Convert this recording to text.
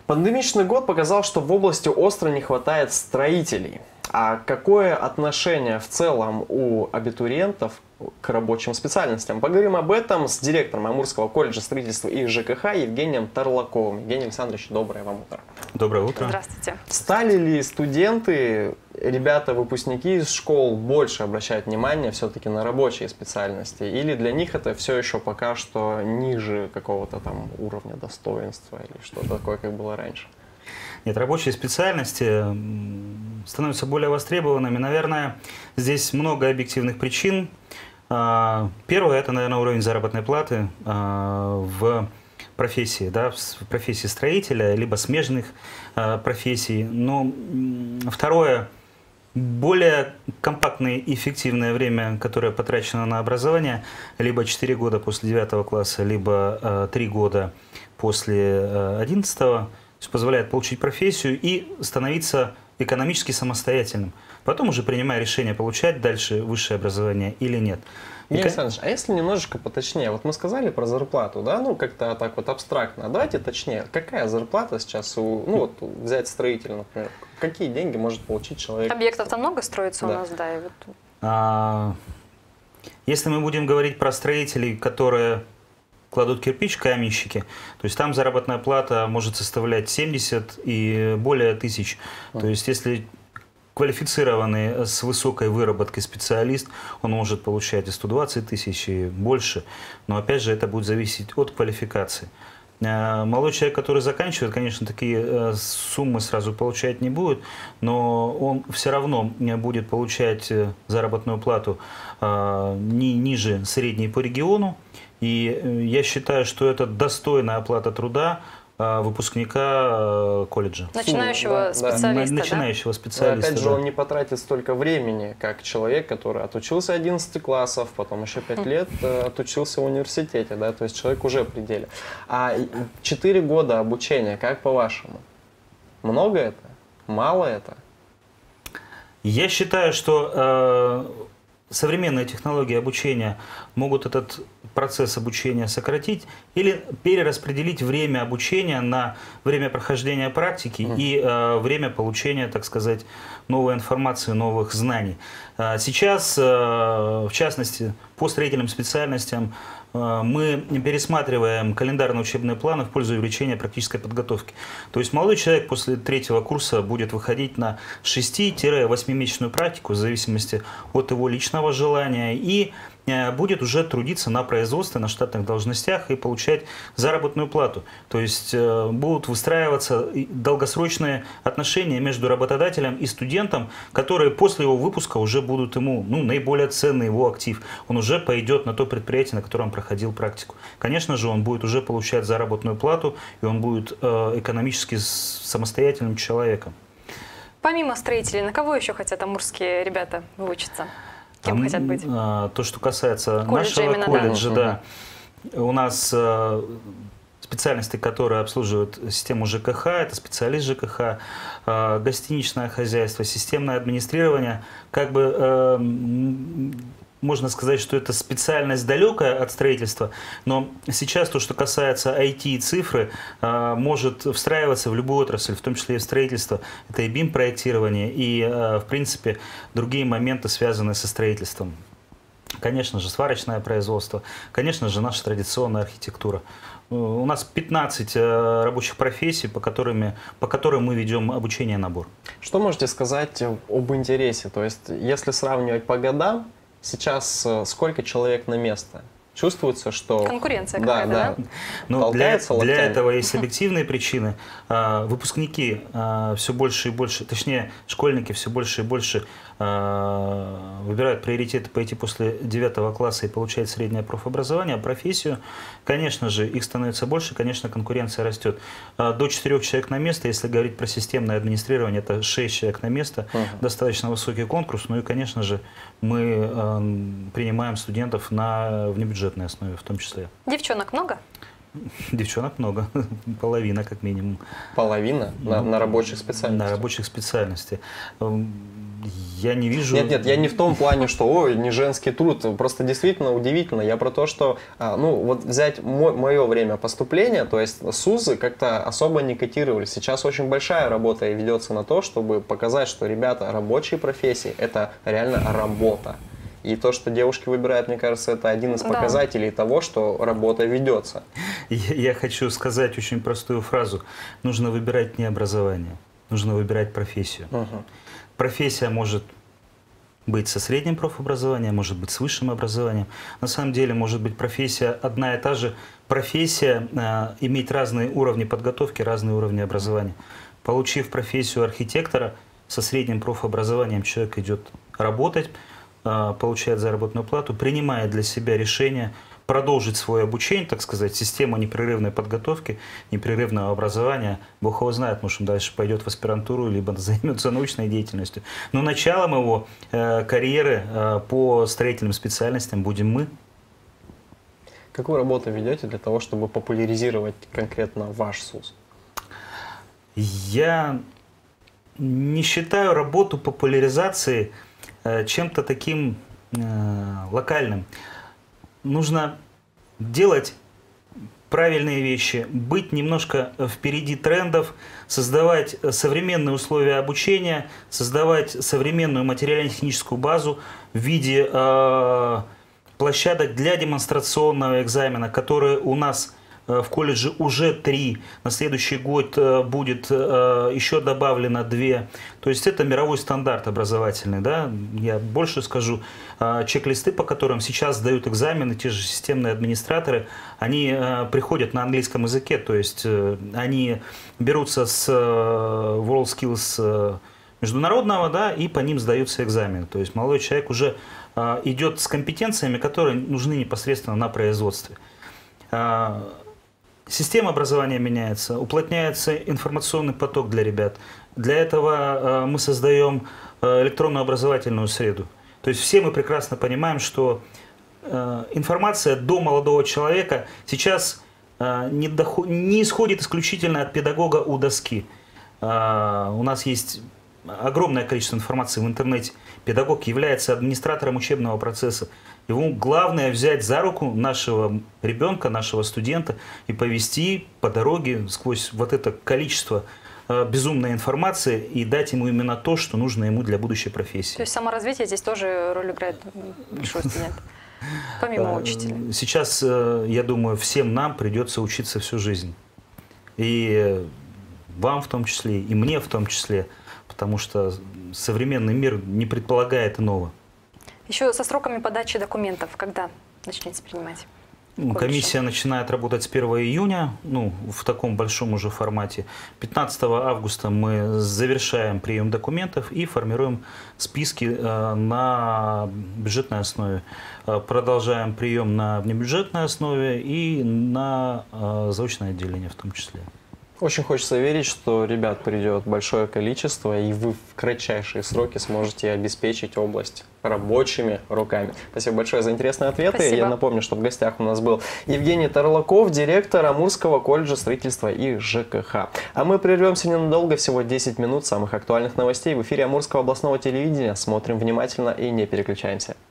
Пандемичный год показал, что в области остро не хватает строителей. А какое отношение в целом у абитуриентов к рабочим специальностям? Поговорим об этом с директором Амурского колледжа строительства и ЖКХ Евгением Тарлаковым. Евгений Александрович, доброе вам утро. Доброе утро. Здравствуйте. Стали ли студенты, ребята, выпускники из школ больше обращать внимание все-таки на рабочие специальности? Или для них это все еще пока что ниже какого-то там уровня достоинства или что-то такое, как было раньше? Нет, рабочие специальности становятся более востребованными. Наверное, здесь много объективных причин. Первое – это, наверное, уровень заработной платы в профессии, да, в профессии строителя, либо смежных профессий. Но второе – более компактное и эффективное время, которое потрачено на образование, либо 4 года после 9 класса, либо 3 года после 11, то есть позволяет получить профессию и становиться экономически самостоятельным. Потом уже принимая решение, получать дальше высшее образование или нет. Евгений Александрович, а если немножечко поточнее? Вот мы сказали про зарплату, да, ну как-то так вот абстрактно. А давайте точнее, какая зарплата сейчас у, ну вот взять строителя, например, какие деньги может получить человек? Объектов-то много строится у нас, да. И вот... Если мы будем говорить про строителей, которые кладут кирпич, каменщики, то есть там заработная плата может составлять 70 и более тысяч. То есть если квалифицированный с высокой выработкой специалист, он может получать и 120 тысяч, и больше. Но опять же это будет зависеть от квалификации. Молодой человек, который заканчивает, конечно, такие суммы сразу получать не будет, но он все равно будет получать заработную плату не ниже средней по региону. И я считаю, что это достойная оплата труда выпускника колледжа. Начинающего специалиста, начинающего специалиста. Опять же, он не потратит столько времени, как человек, который отучился 11 классов, потом еще 5 лет отучился в университете, да, то есть человек уже в пределе. А 4 года обучения, как по-вашему? Много это? Мало это? Я считаю, что современные технологии обучения могут этот процесс обучения сократить или перераспределить время обучения на время прохождения практики и время получения, так сказать, новой информации, новых знаний. Сейчас, в частности, по строительным специальностям мы пересматриваем календарно-учебные планы в пользу увеличения практической подготовки. То есть молодой человек после 3-го курса будет выходить на 6-8-месячную практику в зависимости от его личного желания и будет уже трудиться на производстве, на штатных должностях и получать заработную плату. То есть будут выстраиваться долгосрочные отношения между работодателем и студентом, которые после его выпуска уже будут ему наиболее ценный его актив. Он уже пойдет на то предприятие, на котором проходил практику. Конечно же, он будет уже получать заработную плату, и он будет экономически самостоятельным человеком. Помимо строителей, на кого еще хотят амурские ребята выучиться? Кем хотят быть? То, что касается колледжа нашего именно, колледжа, да. У нас специальности, которые обслуживают систему ЖКХ, это специалист ЖКХ, гостиничное хозяйство, системное администрирование. Как бы можно сказать, что это специальность далекая от строительства, но сейчас то, что касается IT и цифры, может встраиваться в любую отрасль, в том числе и в строительство. Это и BIM-проектирование, и, в принципе, другие моменты, связанные со строительством. Конечно же, сварочное производство, конечно же, наша традиционная архитектура. У нас 15 рабочих профессий, по которым мы ведем обучение и набор. Что можете сказать об интересе? То есть, если сравнивать по годам, сейчас сколько человек на место? Чувствуется, что... Конкуренция какая-то, да? Но для этого есть объективные причины. Выпускники все больше и больше, точнее, школьники все больше и больше выбирают приоритеты пойти после 9 класса и получать среднее профобразование, а профессию. Конечно же, их становится больше, конечно, конкуренция растет. До 4 человек на место, если говорить про системное администрирование, это 6 человек на место, достаточно высокий конкурс. Ну и, конечно же, мы принимаем студентов на внебюджетной основе в том числе. Девчонок много? Девчонок много, половина как минимум. Половина на рабочих специальностях? На рабочих специальностях. Я не вижу... Нет, я не в том плане, что ой, не женский труд. Просто действительно удивительно. Я про то, что, ну, вот взять мое время поступления, то есть СУЗы как-то особо не котировались. Сейчас очень большая работа ведется на то, чтобы показать, что, ребята, рабочие профессии – это реально работа. И то, что девушки выбирают, мне кажется, это один из показателей того, что работа ведется. Я хочу сказать очень простую фразу. Нужно выбирать не образование, нужно выбирать профессию. Профессия может быть со средним профобразованием, может быть с высшим образованием. На самом деле может быть профессия одна и та же. Профессия иметь разные уровни подготовки, разные уровни образования. Получив профессию архитектора, со средним профобразованием человек идет работать, получает заработную плату, принимает для себя решение продолжить свое обучение, так сказать, система непрерывной подготовки, непрерывного образования. Бог его знает, может, он дальше пойдет в аспирантуру, либо займется научной деятельностью. Но началом его карьеры по строительным специальностям будем мы. Какую работу ведете для того, чтобы популяризировать конкретно ваш СУЗ? Я не считаю работу популяризации чем-то таким локальным. Нужно делать правильные вещи, быть немножко впереди трендов, создавать современные условия обучения, создавать современную материально-техническую базу в виде площадок для демонстрационного экзамена, которые у нас в колледже уже 3, на следующий год будет еще добавлено 2. То есть это мировой стандарт образовательный. Да? Я больше скажу, чек-листы, по которым сейчас сдают экзамены, те же системные администраторы, они приходят на английском языке, то есть они берутся с WorldSkills международного, да, и по ним сдаются экзамены. То есть молодой человек уже идет с компетенциями, которые нужны непосредственно на производстве. Система образования меняется, уплотняется информационный поток для ребят. Для этого мы создаем электронную образовательную среду. То есть все мы прекрасно понимаем, что информация до молодого человека сейчас не исходит исключительно от педагога у доски. У нас есть огромное количество информации в интернете. Педагог является администратором учебного процесса. Ему главное взять за руку нашего ребенка, нашего студента и повести по дороге сквозь вот это количество безумной информации и дать ему именно то, что нужно ему для будущей профессии. То есть саморазвитие здесь тоже роль играет большой студент, помимо учителя. Сейчас, я думаю, всем нам придется учиться всю жизнь. И вам в том числе, и мне в том числе, потому что современный мир не предполагает иного. Еще со сроками подачи документов, когда начнете принимать? Комиссия начинает работать с 1 июня, ну, в таком большом уже формате. 15 августа мы завершаем прием документов и формируем списки на бюджетной основе. Продолжаем прием на внебюджетной основе и на заочное отделение в том числе. Очень хочется верить, что ребят придет большое количество, и вы в кратчайшие сроки сможете обеспечить область рабочими руками. Спасибо большое за интересные ответы. Спасибо. Я напомню, что в гостях у нас был Евгений Тарлаков, директор Амурского колледжа строительства и ЖКХ. А мы прервемся ненадолго, всего 10 минут самых актуальных новостей в эфире Амурского областного телевидения. Смотрим внимательно и не переключаемся.